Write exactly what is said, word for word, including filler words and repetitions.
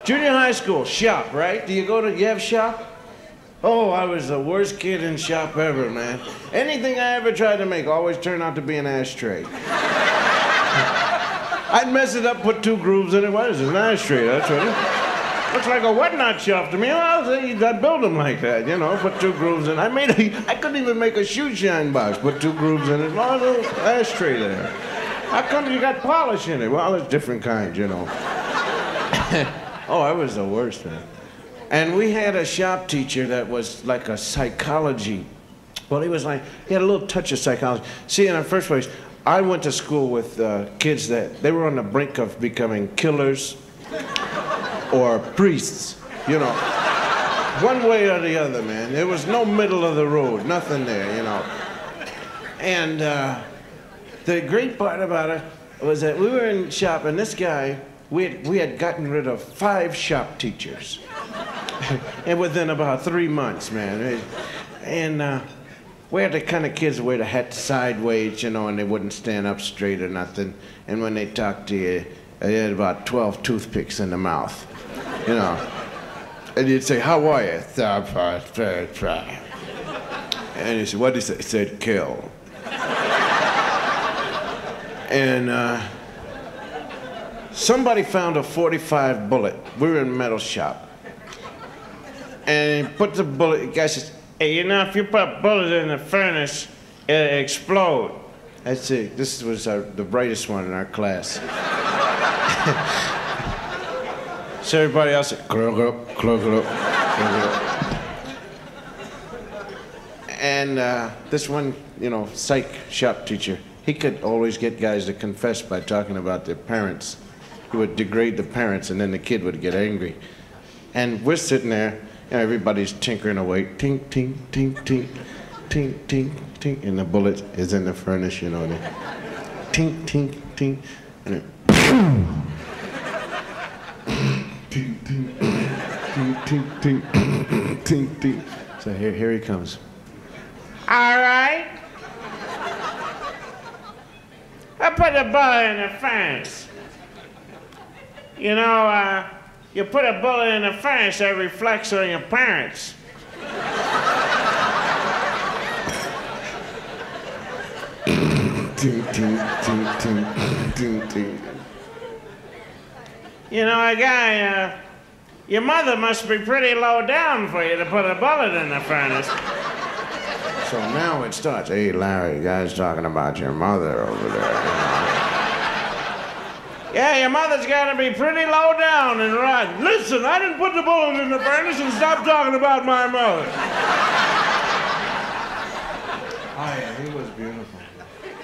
Junior high school, shop, right? Do you go to, you have shop? Oh, I was the worst kid in shop ever, man. Anything I ever tried to make always turned out to be an ashtray. I'd mess it up, put two grooves in it. What is it? An ashtray, that's what it is. Looks like a whatnot shop to me. Well, I build them like that, you know, put two grooves in. I made a, I couldn't even make a shoe shine box, put two grooves in it. Oh, a little ashtray there. How come you got polish in it? Well, it's different kinds, you know. Oh, I was the worst, man. And we had a shop teacher that was like a psychology. Well, he was like, he had a little touch of psychology. See, in the first place, I went to school with uh, kids that, they were on the brink of becoming killers or priests, you know. One way or the other, man. There was no middle of the road, nothing there, you know. And uh, the great part about it was that we were in shop, and this guy, we had, we had gotten rid of five shop teachers. And within about three months, man. And uh, we had the kind of kids that wear the hat sideways, you know, and they wouldn't stand up straight or nothing. And when they talked to you, they had about twelve toothpicks in the mouth, you know. And you'd say, how are you? And he said, what did he say? He said, kill. And uh, somebody found a forty-five bullet. We were in a metal shop. And he put the bullet, the guy says, hey, you know, if you put a bullet in the furnace, it'll explode. I said, this was our, the brightest one in our class. So everybody else said, clog up, clog it up, clog it up. And uh, this one, you know, psych shop teacher, he could always get guys to confess by talking about their parents. He would degrade the parents, and then the kid would get angry. And we're sitting there, you know, everybody's tinkering away, tink, tink, tink, tink, tink, tink, tink, and the bullet is in the furnace, you know, and it, tink, tink, tink, and it, tink, tink, tink, tink, tink, tink, tink. So here, here he comes. All right. I put a bullet in the furnace. You know, uh, you put a bullet in the furnace that reflects on your parents. You know, a guy, uh, your mother must be pretty low down for you to put a bullet in the furnace. So now it starts. Hey, Larry, the guy's talking about your mother over there. Yeah, your mother's got to be pretty low down and rotten. Listen, I didn't put the bullet in the furnace, and stop talking about my mother. Oh, yeah, he was beautiful.